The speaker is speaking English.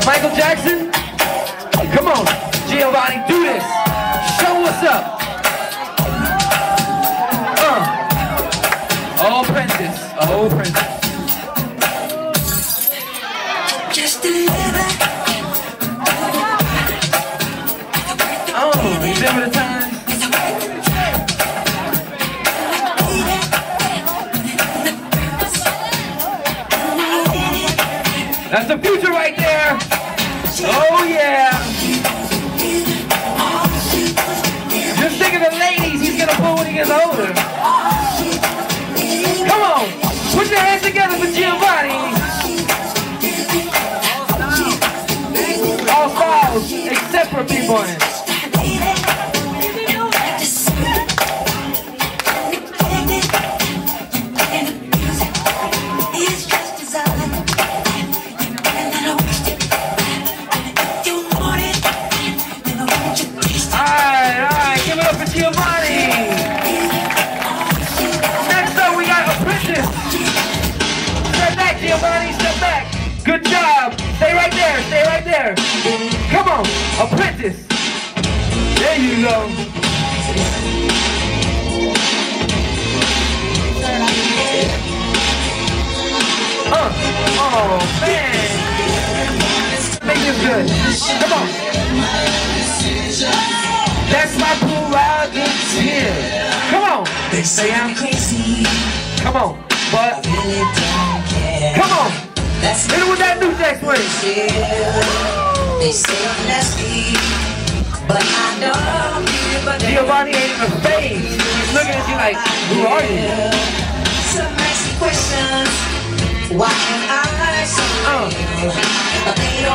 Michael Jackson? Come on, Giovanni, do this. Show what's up. Oh, Princess. Oh, Princess. Just a little. Oh, remember the time? That's the future right there. Oh yeah. Just think of the ladies he's gonna pull when he gets older. Come on, put your hands together for Giovanni. All styles except for B-boy. Giovanni! Next up we got Apprentice! Step back, Giovanni, step back! Good job! Stay right there, stay right there! Come on, Apprentice! There you go! Oh man! Make this good! Come on! That's my prerogative here. Come on. They say I'm crazy. Come on. But I really don't care. Come on. That's hit it with that New Jack Swing. They say I'm nasty, but I don't care. But Giovanni ain't even phased. He's looking at you like, who are you? Some nasty questions. Why am I so real? But they